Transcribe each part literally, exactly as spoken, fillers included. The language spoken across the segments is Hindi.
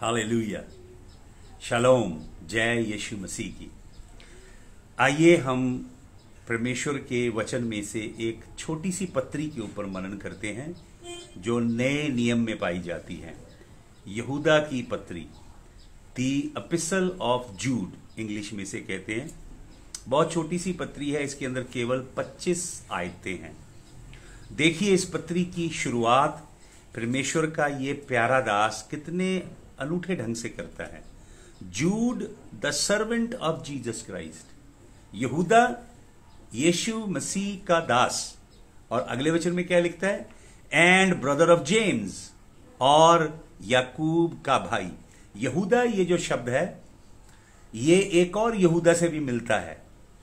हालेलुया, शालोम, जय यीशु मसीह की। आइए हम परमेश्वर के वचन में से एक छोटी सी पत्री के ऊपर मनन करते हैं जो नए नियम में पाई जाती है। यहूदा की पत्री, दी एपिसल ऑफ जूड इंग्लिश में से कहते हैं। बहुत छोटी सी पत्री है, इसके अंदर केवल पच्चीस आयतें हैं। देखिए इस पत्री की शुरुआत परमेश्वर का ये प्यारा दास कितने अनूठे ढंग से करता है। जूड the servant of Jesus Christ, यहूदा यीशु मसीह का दास। और अगले वचन में क्या लिखता है? एंड ब्रदर ऑफ जेम्स, और याकूब का भाई। यहूदा ये जो शब्द है ये एक और यहूदा से भी मिलता है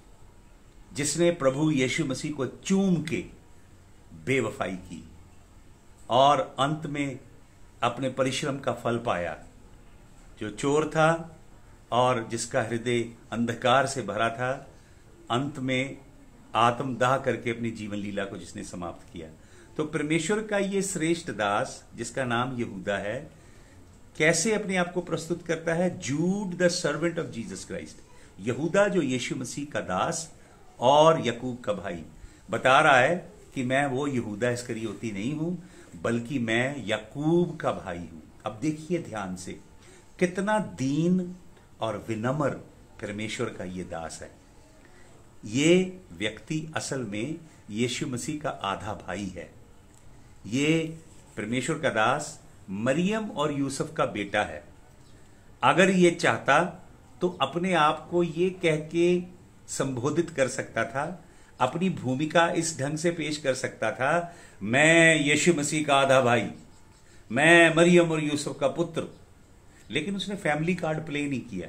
जिसने प्रभु यीशु मसीह को चूम के बेवफाई की और अंत में अपने परिश्रम का फल पाया। जो चोर था और जिसका हृदय अंधकार से भरा था, अंत में आत्मदाह करके अपनी जीवन लीला को जिसने समाप्त किया। तो परमेश्वर का ये श्रेष्ठ दास जिसका नाम यहूदा है, कैसे अपने आप को प्रस्तुत करता है? जूड the servant of Jesus Christ, यहूदा जो यीशु मसीह का दास और याकूब का भाई। बता रहा है कि मैं वो यहूदा इस्करियोती नहीं हूं, बल्कि मैं याकूब का भाई हूं। अब देखिए ध्यान से, कितना दीन और विनम्र परमेश्वर का ये दास है। ये व्यक्ति असल में यीशु मसीह का आधा भाई है। ये परमेश्वर का दास मरियम और यूसुफ का बेटा है। अगर ये चाहता तो अपने आप को ये कह के संबोधित कर सकता था, अपनी भूमिका इस ढंग से पेश कर सकता था, मैं यीशु मसीह का आधा भाई, मैं मरियम और यूसुफ का पुत्र। लेकिन उसने फैमिली कार्ड प्ले नहीं किया।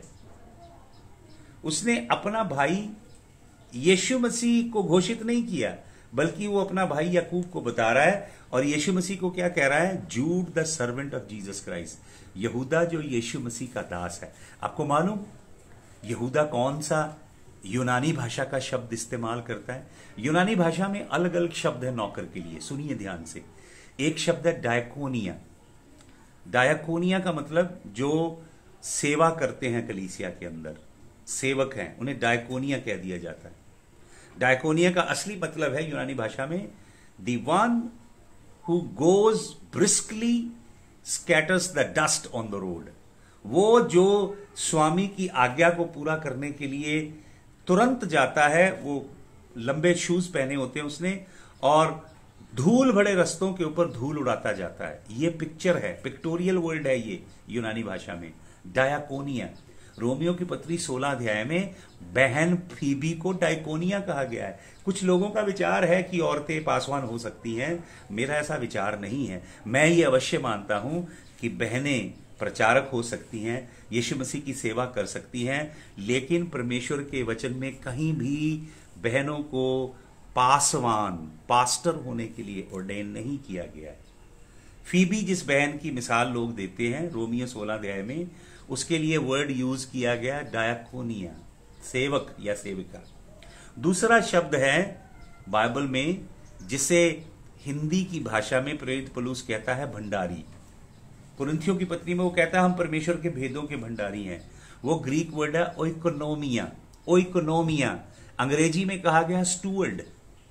उसने अपना भाई यीशु मसीह को घोषित नहीं किया, बल्कि वो अपना भाई याकूब को बता रहा है। और यीशु मसीह को क्या कह रहा है? जूड the servant of Jesus Christ, यहूदा जो यीशु मसीह का दास है। आपको मालूम यहूदा कौन सा यूनानी भाषा का शब्द इस्तेमाल करता है? यूनानी भाषा में अलग अलग शब्द है नौकर के लिए। सुनिए ध्यान से। एक शब्द है डायकोनिया। डायकोनिया का मतलब जो सेवा करते हैं कलीसिया के अंदर, सेवक हैं, उन्हें डायकोनिया कह दिया जाता है। डायकोनिया का असली मतलब है यूनानी भाषा में दी one who goes briskly scatters the dust on the road. वो जो स्वामी की आज्ञा को पूरा करने के लिए तुरंत जाता है। वो लंबे शूज पहने होते हैं उसने, और धूल भरे रस्तों के ऊपर धूल उड़ाता जाता है। ये पिक्चर है, पिक्टोरियल वर्ड है ये यूनानी भाषा में, डायकोनिया। रोमियो की पत्री सोलह अध्याय में बहन फीबी को डायकोनिया कहा गया है। कुछ लोगों का विचार है कि औरतें पासवान हो सकती हैं। मेरा ऐसा विचार नहीं है। मैं ये अवश्य मानता हूं कि बहनें प्रचारक हो सकती हैं, यीशु मसीह की सेवा कर सकती हैं, लेकिन परमेश्वर के वचन में कहीं भी बहनों को पासवान, पास्टर होने के लिए ऑर्डेन नहीं किया गया है। फीबी जिस बहन की मिसाल लोग देते हैं रोमियो सोलह अध्याय में, उसके लिए वर्ड यूज किया गया डायकोनिया, सेवक या सेविका। दूसरा शब्द है बाइबल में जिसे हिंदी की भाषा में प्रेरित पौलुस कहता है भंडारी। कुरिन्थियों की पत्री में वो कहता है हम परमेश्वर के भेदों के भंडारी हैं। वो ग्रीक वर्ड है ओइकोनोमिया। ओइकोनोमिया अंग्रेजी में कहा गया स्टूवर्ड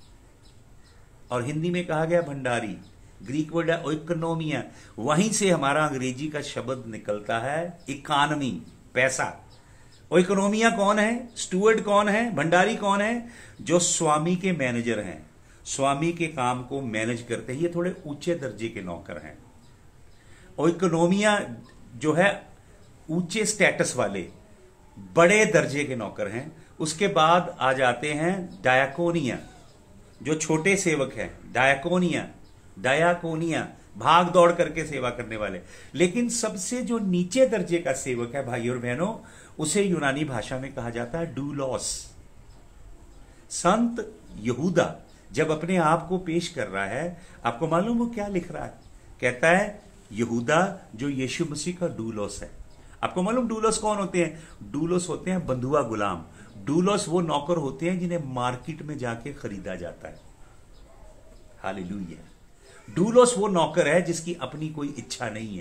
और हिंदी में कहा गया भंडारी। ग्रीक वर्ड है ओइकोनोमिया। वहीं से हमारा अंग्रेजी का शब्द निकलता है इकोनॉमी, पैसा। ओइकोनोमिया कौन है? स्टूवर्ड कौन है? भंडारी कौन है? जो स्वामी के मैनेजर हैं, स्वामी के काम को मैनेज करते हैं। ये थोड़े ऊंचे दर्जे के नौकर हैं। ओइकोनोमिया जो है ऊंचे स्टेटस वाले, बड़े दर्जे के नौकर हैं। उसके बाद आ जाते हैं डायकोनिया, जो छोटे सेवक हैं। डायकोनिया, डायकोनिया भाग दौड़ करके सेवा करने वाले। लेकिन सबसे जो नीचे दर्जे का सेवक है भाई और बहनों, उसे यूनानी भाषा में कहा जाता है डूलोस। संत यहूदा जब अपने आप को पेश कर रहा है, आपको मालूम वो क्या लिख रहा है? कहता है यहूदा जो यीशु मसीह का डूलोस है। आपको मालूम डूलोस कौन होते हैं? डूलोस होते हैं बंधुआ गुलाम। डूलोस वो नौकर होते हैं जिन्हें मार्केट में जाके खरीदा जाता है। हालेलुया। डूलोस वो नौकर है जिसकी अपनी कोई इच्छा नहीं है।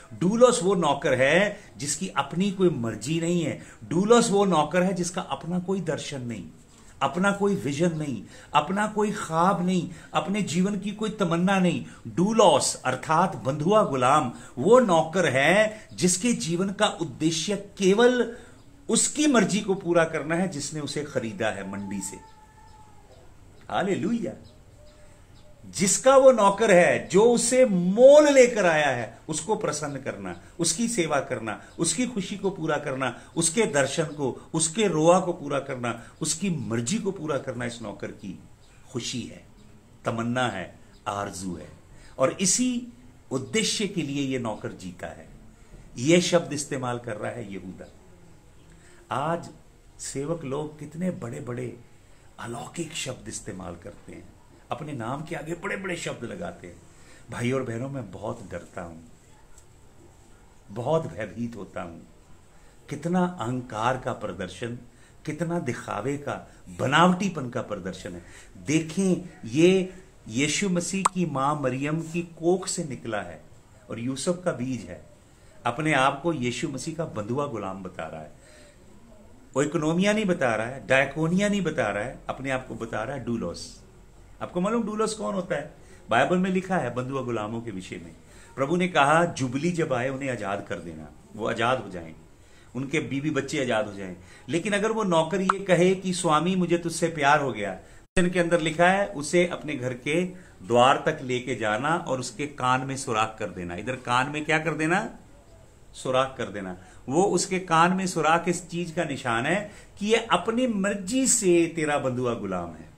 डूलोस वो नौकर है जिसकी अपनी कोई मर्जी नहीं है। डूलोस वो नौकर है जिसका अपना कोई दर्शन नहीं, अपना कोई विजन नहीं, अपना कोई ख्वाब नहीं, अपने जीवन की कोई तमन्ना नहीं। डूलोस अर्थात बंधुआ गुलाम वो नौकर है जिसके जीवन का उद्देश्य केवल उसकी मर्जी को पूरा करना है जिसने उसे खरीदा है मंडी से। हालेलुया। जिसका वो नौकर है जो उसे मोल लेकर आया है, उसको प्रसन्न करना, उसकी सेवा करना, उसकी खुशी को पूरा करना, उसके दर्शन को, उसके रोआ को पूरा करना, उसकी मर्जी को पूरा करना इस नौकर की खुशी है, तमन्ना है, आरजू है। और इसी उद्देश्य के लिए यह नौकर जीता है। यह शब्द इस्तेमाल कर रहा है यहूदा। आज सेवक लोग कितने बड़े बड़े अलौकिक शब्द इस्तेमाल करते हैं, अपने नाम के आगे बड़े बड़े शब्द लगाते हैं। भाई और बहनों, मैं बहुत डरता हूं, बहुत भयभीत होता हूं। कितना अहंकार का प्रदर्शन, कितना दिखावे का, बनावटीपन का प्रदर्शन है। देखें, ये यीशु मसीह की मां मरियम की कोख से निकला है और यूसुफ का बीज है। अपने आप को यीशु मसीह का बंधुआ गुलाम बता रहा है। वो इकोनोमिया नहीं बता रहा है, डायकोनिया नहीं बता रहा है, अपने आप को बता रहा है डूलोस। आपको मालूम डूलोस कौन होता है? बाइबल में लिखा है बंधुआ गुलामों के विषय में। प्रभु ने कहा जुबली जब आए उन्हें आजाद कर देना, वो आजाद हो जाएं, उनके बीवी बच्चे आजाद हो जाएं। लेकिन अगर वो नौकर ये कहे कि स्वामी मुझे तुझसे प्यार हो गया, के अंदर लिखा है उसे अपने घर के द्वार तक लेके जाना और उसके कान में सुराख कर देना। इधर कान में क्या कर देना? सुराख कर देना। वो उसके कान में सुराख इस चीज का निशान है कि ये अपनी मर्जी से तेरा बंधुआ गुलाम है।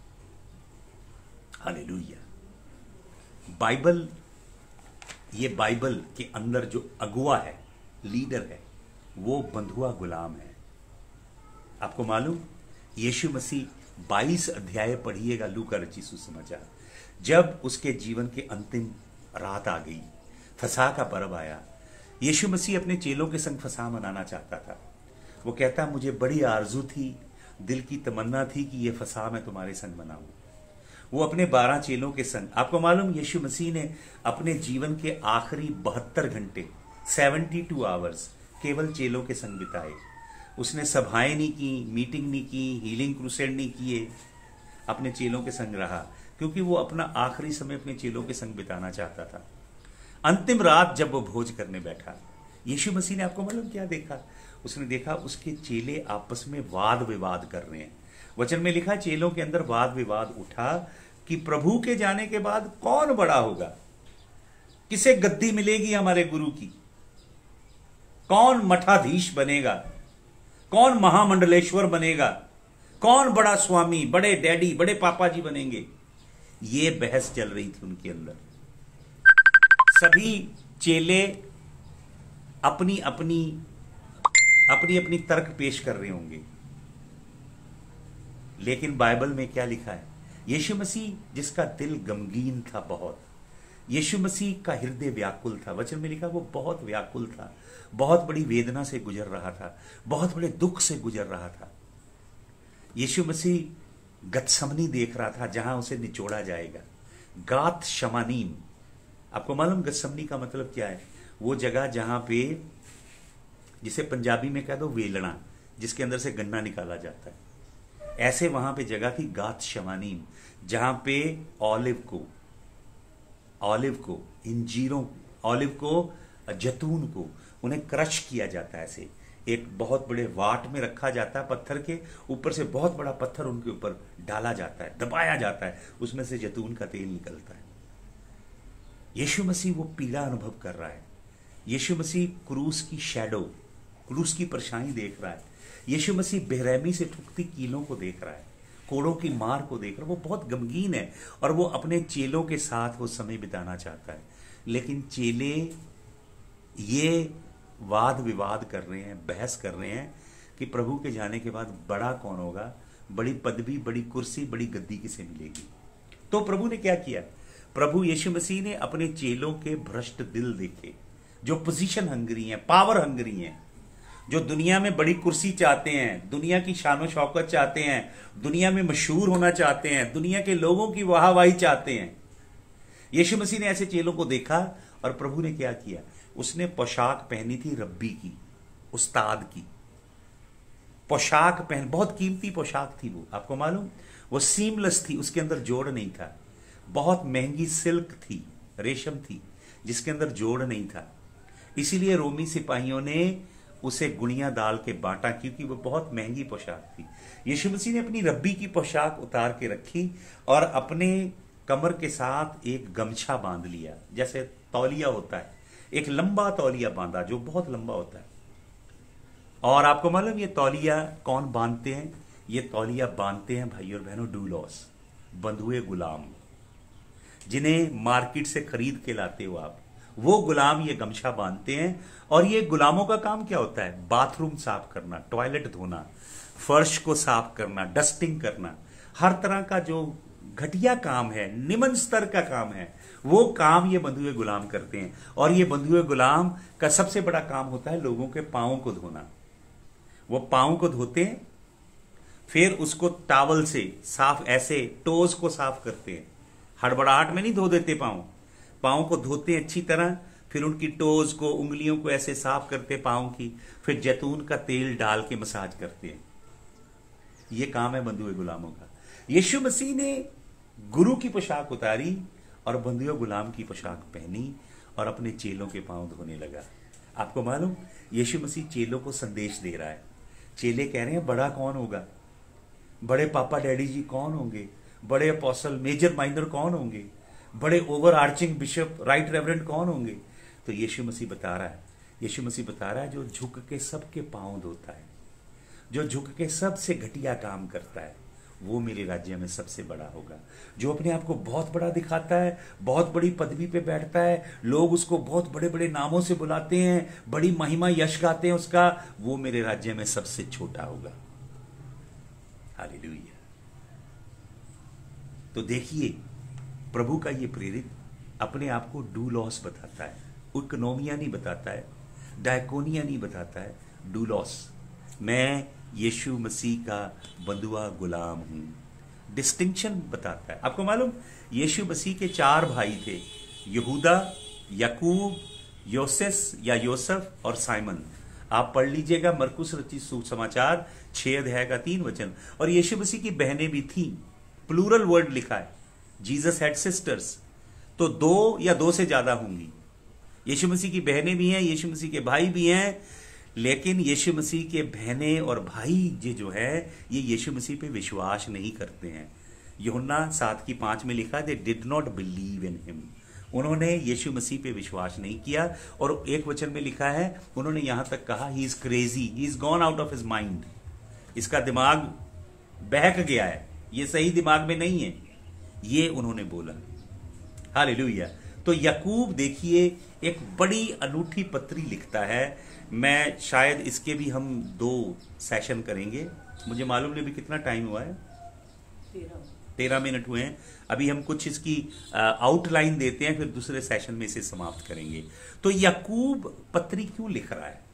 हालेलुया। बाइबल, ये बाइबल के अंदर जो अगुआ है, लीडर है, वो बंधुआ गुलाम है। आपको मालूम, यीशु मसीह बाईस अध्याय पढ़िएगा लूका रचित सुसमाचार। जब उसके जीवन के अंतिम रात आ गई, फसह का पर्व आया, यीशु मसीह अपने चेलों के संग फसह मनाना चाहता था। वो कहता, मुझे बड़ी आरजू थी, दिल की तमन्ना थी कि ये फसह मैं तुम्हारे संग मनाऊं। वो अपने बारह चेलों के संग, आपको मालूम यीशु मसीह ने अपने जीवन के आखिरी बहत्तर घंटे सेवेंटी टू आवर्स केवल चेलों के संग बिताए। उसने सभाएं नहीं की, मीटिंग नहीं की, हीलिंग क्रूसेड नहीं किए, अपने चेलों के संग रहा, क्योंकि वो अपना आखिरी समय अपने चेलों के संग बिताना चाहता था। अंतिम रात जब वो भोज करने बैठा, यीशु मसीह ने आपको मालूम क्या देखा? उसने देखा उसके चेले आपस में वाद विवाद कर रहे हैं। वचन में लिखा, चेलों के अंदर वाद विवाद उठा कि प्रभु के जाने के बाद कौन बड़ा होगा, किसे गद्दी मिलेगी हमारे गुरु की, कौन मठाधीश बनेगा, कौन महामंडलेश्वर बनेगा, कौन बड़ा स्वामी, बड़े डैडी, बड़े पापा जी बनेंगे। ये बहस चल रही थी उनके अंदर। सभी चेले अपनी अपनी अपनी अपनी तर्क पेश कर रहे होंगे, लेकिन बाइबल में क्या लिखा है? यीशु मसीह जिसका दिल गमगीन था बहुत, यीशु मसीह का हृदय व्याकुल था। वचन में लिखा वो बहुत व्याकुल था, बहुत बड़ी वेदना से गुजर रहा था, बहुत बड़े दुख से गुजर रहा था। यीशु मसीह गत्समनी देख रहा था जहां उसे निचोड़ा जाएगा। गात शमानीम, आपको मालूम गत्समनी का मतलब क्या है? वो जगह जहां पे, जिसे पंजाबी में कह दो वेलना, जिसके अंदर से गन्ना निकाला जाता है, ऐसे वहां पे जगह थी गात शमानीम, जहां पे ऑलिव को ऑलिव को इंजीरों ऑलिव को जैतून को उन्हें क्रश किया जाता है। ऐसे एक बहुत बड़े वाट में रखा जाता है, पत्थर के ऊपर से बहुत बड़ा पत्थर उनके ऊपर डाला जाता है, दबाया जाता है, उसमें से जैतून का तेल निकलता है। यीशु मसीह वो पीड़ा अनुभव कर रहा है। यीशु मसीह क्रूस की शैडो, क्रूस की परछाई देख रहा है। यीशु मसीह बेरहमी से ठुकती कीलों को देख रहा है, कोड़ों की मार को देख रहा है। वो बहुत गमगीन है और वो अपने चेलों के साथ वो समय बिताना चाहता है। लेकिन चेले ये वाद विवाद कर रहे हैं, बहस कर रहे हैं कि प्रभु के जाने के बाद बड़ा कौन होगा, बड़ी पदवी, बड़ी कुर्सी, बड़ी गद्दी किसे मिलेगी। तो प्रभु ने क्या किया? प्रभु यीशु मसीह ने अपने चेलों के भ्रष्ट दिल देखे, जो पोजीशन हंगरी हैं, पावर हंगरी हैं, जो दुनिया में बड़ी कुर्सी चाहते हैं, दुनिया की शानो शौकत चाहते हैं, दुनिया में मशहूर होना चाहते हैं, दुनिया के लोगों की वाहवाही चाहते हैं। यीशु मसीह ने ऐसे चेलों को देखा और प्रभु ने क्या किया? उसने पोशाक पहनी थी रब्बी की, उस्ताद की पोशाक पहन, बहुत कीमती पोशाक थी वो, आपको मालूम, वो सीमलेस थी, उसके अंदर जोड़ नहीं था, बहुत महंगी सिल्क थी, रेशम थी जिसके अंदर जोड़ नहीं था। इसीलिए रोमी सिपाहियों ने उसे गुड़ियां डाल के बांटा, क्योंकि वो बहुत महंगी पोशाक थी। यीशु मसीह ने अपनी रब्बी की पोशाक उतार के रखी और अपने कमर के साथ एक गमछा बांध लिया, जैसे तौलिया होता है, एक लंबा तौलिया बांधा जो बहुत लंबा होता है। और आपको मालूम ये तौलिया कौन बांधते हैं? ये तौलिया बांधते हैं भाई और बहनों डूलॉस, बंधुए गुलाम, जिन्हें मार्केट से खरीद के लाते हो आप, वो गुलाम ये गमछा बांधते हैं। और ये गुलामों का काम क्या होता है? बाथरूम साफ करना, टॉयलेट धोना, फर्श को साफ करना, डस्टिंग करना, हर तरह का जो घटिया काम है, निम्न स्तर का काम है, वो काम ये बंधुए गुलाम करते हैं। और ये बंधुए गुलाम का सबसे बड़ा काम होता है लोगों के पांवों को धोना। वो पांव को धोते हैं, फिर उसको टावल से साफ, ऐसे टोज को साफ करते हैं, हड़बड़ाहट में नहीं धो देते पांव, पांव को धोते हैं अच्छी तरह, फिर उनकी टोज को, उंगलियों को ऐसे साफ करते पांव की, फिर जैतून का तेल डाल के मसाज करते हैं। ये काम है बंधुए गुलामों का। यीशु मसीह ने गुरु की पोशाक उतारी और बंधुए गुलाम की पोशाक पहनी और अपने चेलों के पांव धोने लगा। आपको मालूम, यीशु मसीह चेलों को संदेश दे रहा है। चेले कह रहे हैं बड़ा कौन होगा, बड़े पापा डैडी जी कौन होंगे, बड़े अपोस्टल, मेजर माइनर कौन होंगे, बड़े over arching bishop, right reverend कौन होंगे? तो यीशु मसीह बता रहा है, यीशु मसीह बता रहा है जो झुक के सबके पांव धोता है, जो झुक के सबसे घटिया काम करता है, वो मेरे राज्य में सबसे बड़ा होगा। जो अपने आप को बहुत बड़ा दिखाता है, बहुत बड़ी पदवी पे बैठता है, लोग उसको बहुत बड़े बड़े नामों से बुलाते हैं, बड़ी महिमा यश गाते हैं उसका, वो मेरे राज्य में सबसे छोटा होगा। हालेलुया। तो देखिए, प्रभु का ये प्रेरित अपने आप को डूलॉस बताता है, इकोनोमिया नहीं बताता है, डायकोनिया नहीं बताता है, डूलॉस। मैं यीशु मसीह का बंधुआ गुलाम हूं, डिस्टिंक्शन बताता है। आपको मालूम, यीशु मसीह के चार भाई थे, यहूदा, याकूब, योसेस या योसफ और साइमन। आप पढ़ लीजिएगा मरकुस रचित सुसमाचार छह अध्याय का तीन वचन। और यीशु मसीह की बहनें भी थी, प्लूरल वर्ड लिखा है, जीसस हैड सिस्टर्स, तो दो या दो से ज्यादा होंगी। यीशु मसीह की बहनें भी हैं, यीशु मसीह के भाई भी हैं, लेकिन यीशु मसीह के बहनें और भाई ये जो है, ये यीशु मसीह पे विश्वास नहीं करते हैं। यूहन्ना सात की पांच में लिखा, they did not believe in him, उन्होंने यीशु मसीह पे विश्वास नहीं किया। और एक वचन में लिखा है, उन्होंने यहां तक कहा, he is crazy, he is gone out of his mind, इसका दिमाग बहक गया है, ये सही दिमाग में नहीं है, ये उन्होंने बोला। हालेलुया। तो याकूब देखिए एक बड़ी अनूठी पत्री लिखता है। मैं शायद इसके भी हम दो सेशन करेंगे, मुझे मालूम नहीं भी कितना टाइम हुआ है, तेरह मिनट हुए हैं। अभी हम कुछ इसकी आउटलाइन देते हैं, फिर दूसरे सेशन में इसे समाप्त करेंगे। तो याकूब पत्री क्यों लिख रहा है?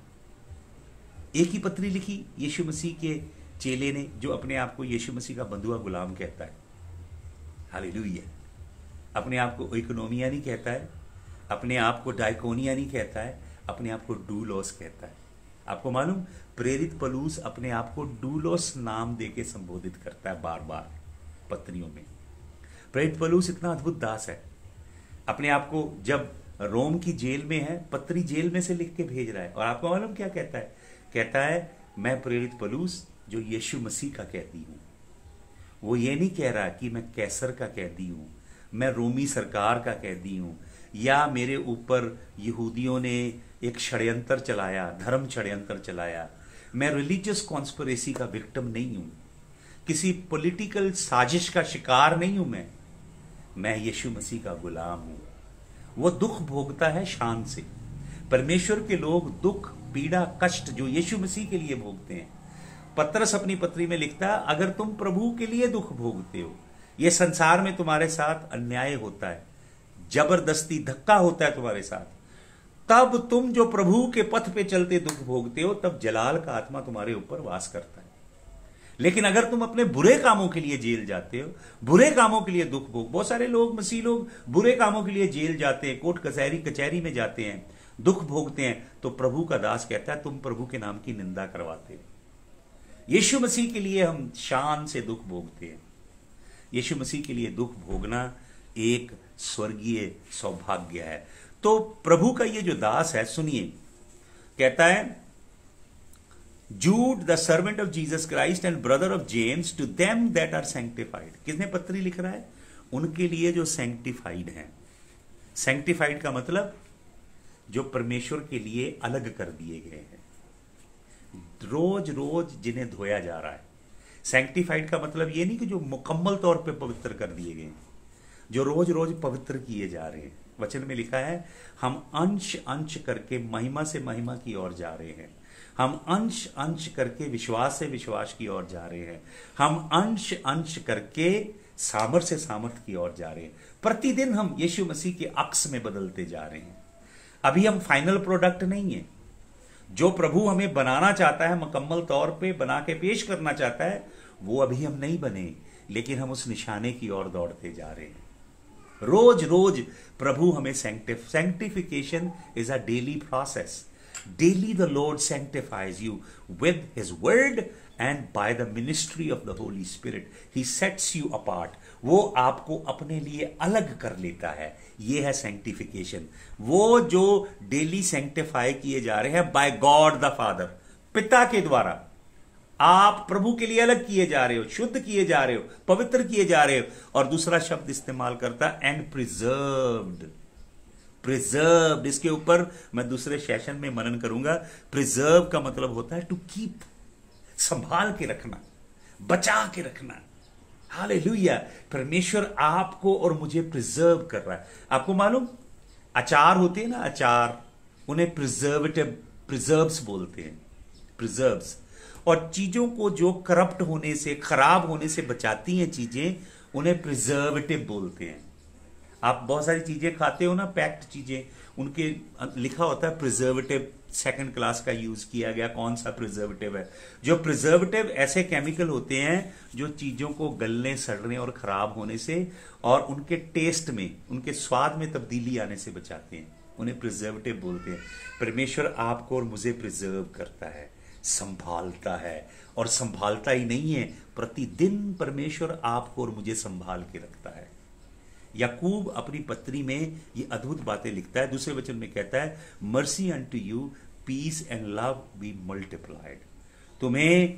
एक ही पत्री लिखी यीशु मसीह के चेले ने, जो अपने आप को यीशु मसीह का बंधुआ गुलाम कहता है। हालेलुया। अपने आप को इकोनोमिया नहीं कहता है, अपने आप को डायकोनिया नहीं कहता है, अपने आप को डूलोस कहता है। आपको मालूम, प्रेरित पौलुस अपने आप को डूलोस नाम देके संबोधित करता है बार बार पत्रियों में। प्रेरित पौलुस इतना अद्भुत दास है, अपने आप को जब रोम की जेल में है, पत्री जेल में से लिख के भेज रहा है। और आपको मालूम क्या कहता है? कहता है, मैं प्रेरित पौलुस जो यीशु मसीह का कैदी हूं। वो ये नहीं कह रहा कि मैं कैसर का कैदी हूं, मैं रोमी सरकार का कैदी हूं, या मेरे ऊपर यहूदियों ने एक षड्यंत्र चलाया, धर्म षड्यंत्र चलाया। मैं रिलीजियस कॉन्स्पिरेसी का विक्टिम नहीं हूं, किसी पॉलिटिकल साजिश का शिकार नहीं हूं। मैं मैं यीशु मसीह का गुलाम हूं। वो दुख भोगता है शान से। परमेश्वर के लोग दुख, पीड़ा, कष्ट जो यीशु मसीह के लिए भोगते हैं, पतरस अपनी पत्री में लिखता है, अगर तुम प्रभु के लिए दुख भोगते हो, ये संसार में तुम्हारे साथ अन्याय होता है, जबरदस्ती धक्का होता है तुम्हारे साथ, तब तुम जो प्रभु के पथ पे चलते दुख भोगते हो, तब जलाल का आत्मा तुम्हारे ऊपर वास करता है। लेकिन अगर तुम अपने बुरे कामों के लिए जेल जाते हो, बुरे कामों के लिए दुख भोग, बहुत सारे लोग, मसीह लोग बुरे कामों के लिए जेल जाते हैं, कोर्ट कचहरी कचहरी में जाते हैं, दुख भोगते हैं, तो प्रभु का दास कहता है तुम प्रभु के नाम की निंदा करवाते हो। यीशु मसीह के लिए हम शान से दुख भोगते हैं। यीशु मसीह के लिए दुख भोगना एक स्वर्गीय सौभाग्य है। तो प्रभु का ये जो दास है, सुनिए, कहता है जूड the servant of Jesus Christ and brother of James to them that are sanctified. किसने पत्री लिख रहा है? उनके लिए जो सैंक्टिफाइड हैं। सैंक्टिफाइड का मतलब जो परमेश्वर के लिए अलग कर दिए गए हैं, रोज रोज जिन्हें धोया जा रहा है। सैंक्टिफाइड का मतलब ये नहीं कि जो मुकम्मल तौर पे पवित्र कर दिए गए, जो रोज रोज पवित्र किए जा रहे हैं। वचन में लिखा है हम अंश अंश करके महिमा से महिमा की ओर जा रहे हैं। हम अंश अंश करके विश्वास से विश्वास की ओर जा रहे हैं। हम अंश अंश करके सामर्थ से सामर्थ की ओर जा रहे हैं। प्रतिदिन हम यीशु मसीह के अक्स में बदलते जा रहे हैं। अभी हम फाइनल प्रोडक्ट नहीं है। जो प्रभु हमें बनाना चाहता है, मुकम्मल तौर पे बना के पेश करना चाहता है, वो अभी हम नहीं बने, लेकिन हम उस निशाने की ओर दौड़ते जा रहे हैं। रोज रोज प्रभु हमें सैंक्टिफ sanctification is a daily process. Daily the Lord सैंक्टिफाइज you with his word and by the ministry of the Holi spirit he sets you apart. वो आपको अपने लिए अलग कर लेता है। ये है सैंक्टिफिकेशन। वो जो डेली सैंक्टिफाई किए जा रहे हैं बाय गॉड द फादर, पिता के द्वारा। आप प्रभु के लिए अलग किए जा रहे हो, शुद्ध किए जा रहे हो, पवित्र किए जा रहे हो। और दूसरा शब्द इस्तेमाल करता है एंड प्रिजर्व्ड। प्रिजर्व्ड, इसके ऊपर मैं दूसरे सेशन में मनन करूंगा। प्रिजर्व का मतलब होता है टू कीप, संभाल के रखना, बचा के रखना। हालेलुया। परमेश्वर आपको और मुझे प्रिजर्व कर रहा है। आपको मालूम, अचार होते हैं ना, अचार, उन्हें प्रिजर्वेटिव प्रिजर्व्स बोलते हैं, प्रिजर्व्स। और चीजों को जो करप्ट होने से, खराब होने से बचाती हैं चीजें, उन्हें प्रिजर्वेटिव बोलते हैं। आप बहुत सारी चीजें खाते हो ना, पैक्ड चीजें, उनके लिखा होता है प्रिजर्वेटिव, सेकंड क्लास का यूज किया गया। कौन सा प्रिजर्वेटिव है? जो प्रिजर्वेटिव ऐसे केमिकल होते हैं जो चीजों को गलने, सड़ने और खराब होने से और उनके टेस्ट में, उनके स्वाद में तब्दीली आने से बचाते हैं, उन्हें प्रिजर्वेटिव बोलते हैं। परमेश्वर आपको और मुझे प्रिजर्व करता है, संभालता है। और संभालता ही नहीं है, प्रतिदिन परमेश्वर आपको और मुझे संभाल के रखता है। याकूब अपनी पत्री में ये अद्भुत बातें लिखता है। दूसरे वचन में कहता है mercy unto you, piece and love be multiplied. तुम्हें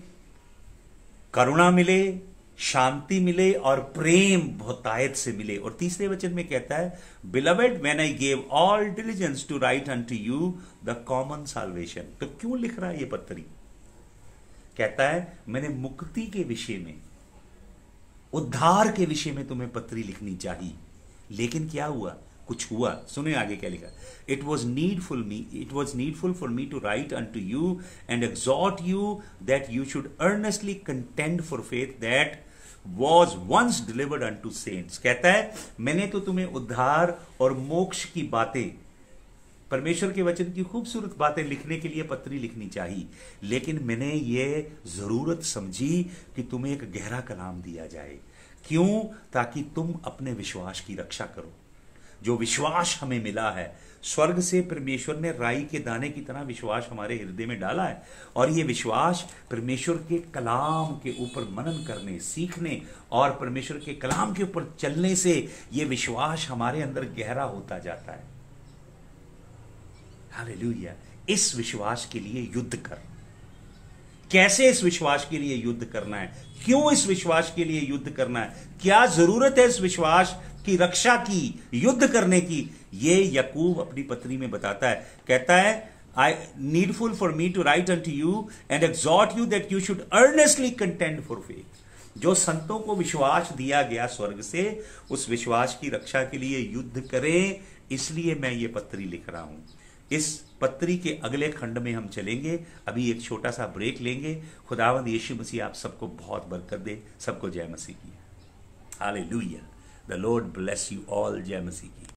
करुणा मिले, शांति मिले और प्रेम बहुतायत से मिले। और तीसरे वचन में कहता है beloved when I gave all diligence to right unto you the common solvation. तो क्यों लिख रहा है ये पत्री? कहता है मैंने मुक्ति के विषय में, उद्धार के विषय में तुम्हें पत्री लिखनी चाहिए। लेकिन क्या हुआ? कुछ हुआ। सुने आगे क्या लिखा। It was needful me it was needful for me to right unto you and exhort you that you should earnestly contained for faith that was once delivered unto cents. कहता है मैंने तो तुम्हें उद्धार और मोक्ष की बातें, परमेश्वर के वचन की खूबसूरत बातें लिखने के लिए पत्री लिखनी चाहिए, लेकिन मैंने ये जरूरत समझी कि तुम्हें एक गहरा कलाम दिया जाए। क्यों? ताकि तुम अपने विश्वास की रक्षा करो। जो विश्वास हमें मिला है स्वर्ग से, परमेश्वर ने राई के दाने की तरह विश्वास हमारे हृदय में डाला है। और ये विश्वास परमेश्वर के कलाम के ऊपर मनन करने, सीखने और परमेश्वर के कलाम के ऊपर चलने से ये विश्वास हमारे अंदर गहरा होता जाता है। हालेलुया। इस विश्वास के लिए युद्ध कर। कैसे इस विश्वास के लिए युद्ध करना है? क्यों इस विश्वास के लिए युद्ध करना है? क्या जरूरत है इस विश्वास की रक्षा की, युद्ध करने की? ये याकूब अपनी पत्री में बताता है। कहता है आई needful for me to right unto you and exhort you that you should earnestly contained for faith. जो संतों को विश्वास दिया गया स्वर्ग से, उस विश्वास की रक्षा के लिए युद्ध करें। इसलिए मैं ये पत्री लिख रहा हूं। इस पत्री के अगले खंड में हम चलेंगे। अभी एक छोटा सा ब्रेक लेंगे। खुदावंद यीशु मसीह आप सबको बहुत बरकत दे। सबको जय मसीह की। Hallelujah. The Lord bless you all. जय मसीह की।